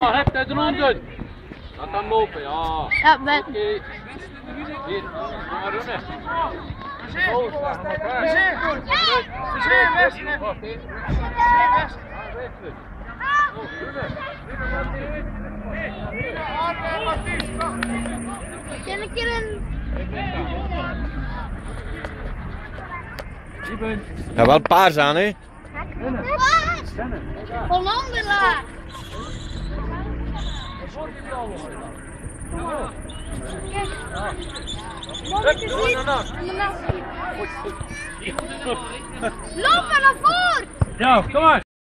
Heb uit de hond. Dat kan lopen, ja. Ja, ben. Oké. Hier, ga maar runnen. Kan ik er een... Ja, wel paars aan, hè? Hollandela! Loop maar naar voren! Ja, kom maar.